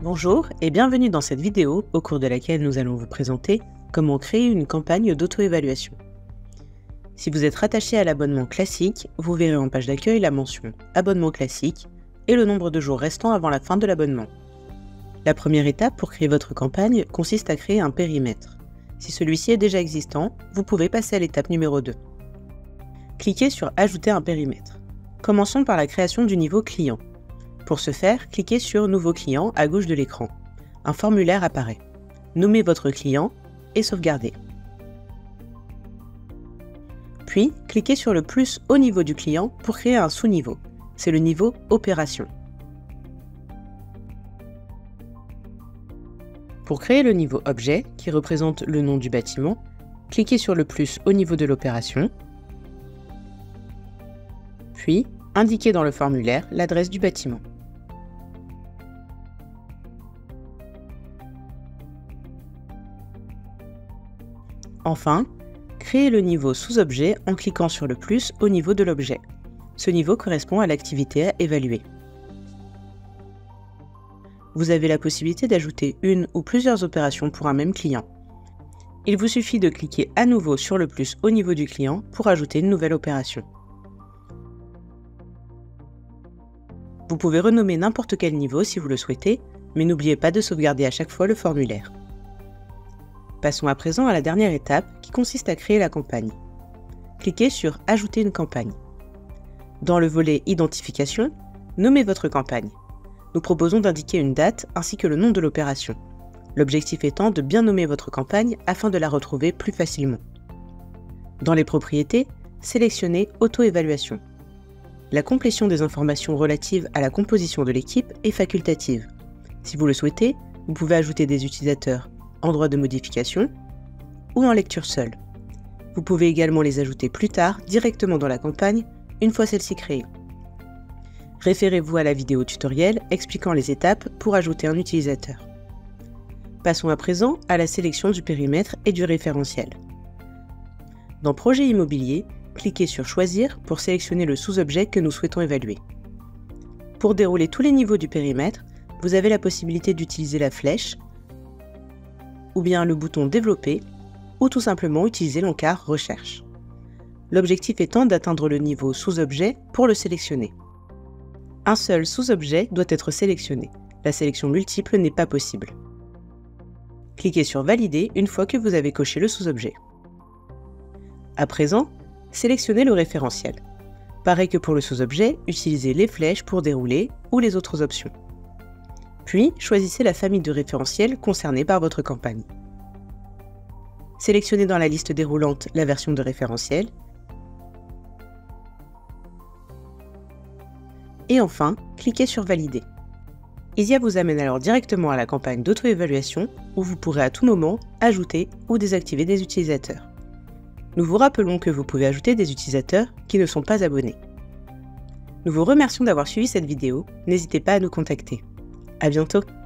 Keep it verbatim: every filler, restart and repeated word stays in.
Bonjour et bienvenue dans cette vidéo au cours de laquelle nous allons vous présenter comment créer une campagne d'auto-évaluation. Si vous êtes rattaché à l'abonnement classique, vous verrez en page d'accueil la mention « Abonnement classique » et le nombre de jours restants avant la fin de l'abonnement. La première étape pour créer votre campagne consiste à créer un périmètre. Si celui-ci est déjà existant, vous pouvez passer à l'étape numéro deux. Cliquez sur « Ajouter un périmètre ». Commençons par la création du niveau client. Pour ce faire, cliquez sur « Nouveau client » à gauche de l'écran. Un formulaire apparaît. Nommez votre client et sauvegardez. Puis, cliquez sur le plus au niveau du client pour créer un sous-niveau. C'est le niveau « Opération ». Pour créer le niveau « Objet » qui représente le nom du bâtiment, cliquez sur le plus au niveau de l'opération, puis indiquez dans le formulaire l'adresse du bâtiment. Enfin, créez le niveau sous-objet en cliquant sur le plus au niveau de l'objet. Ce niveau correspond à l'activité à évaluer. Vous avez la possibilité d'ajouter une ou plusieurs opérations pour un même client. Il vous suffit de cliquer à nouveau sur le plus au niveau du client pour ajouter une nouvelle opération. Vous pouvez renommer n'importe quel niveau si vous le souhaitez, mais n'oubliez pas de sauvegarder à chaque fois le formulaire. Passons à présent à la dernière étape qui consiste à créer la campagne. Cliquez sur « Ajouter une campagne ». Dans le volet « Identification », nommez votre campagne. Nous proposons d'indiquer une date ainsi que le nom de l'opération. L'objectif étant de bien nommer votre campagne afin de la retrouver plus facilement. Dans les propriétés, sélectionnez « Auto-évaluation ». La complétion des informations relatives à la composition de l'équipe est facultative. Si vous le souhaitez, vous pouvez ajouter des utilisateurs en droit de modification ou en lecture seule. Vous pouvez également les ajouter plus tard directement dans la campagne, une fois celle-ci créée. Référez-vous à la vidéo tutoriel expliquant les étapes pour ajouter un utilisateur. Passons à présent à la sélection du périmètre et du référentiel. Dans Projet immobilier, cliquez sur Choisir pour sélectionner le sous-objet que nous souhaitons évaluer. Pour dérouler tous les niveaux du périmètre, vous avez la possibilité d'utiliser la flèche ou bien le bouton Développer, ou tout simplement utiliser l'encart Recherche. L'objectif étant d'atteindre le niveau sous-objet pour le sélectionner. Un seul sous-objet doit être sélectionné. La sélection multiple n'est pas possible. Cliquez sur Valider une fois que vous avez coché le sous-objet. À présent, sélectionnez le référentiel. Pareil que pour le sous-objet, utilisez les flèches pour dérouler ou les autres options. Puis, choisissez la famille de référentiels concernée par votre campagne. Sélectionnez dans la liste déroulante la version de référentiel. Et enfin, cliquez sur Valider. Isia vous amène alors directement à la campagne d'auto-évaluation où vous pourrez à tout moment ajouter ou désactiver des utilisateurs. Nous vous rappelons que vous pouvez ajouter des utilisateurs qui ne sont pas abonnés. Nous vous remercions d'avoir suivi cette vidéo, n'hésitez pas à nous contacter. À bientôt!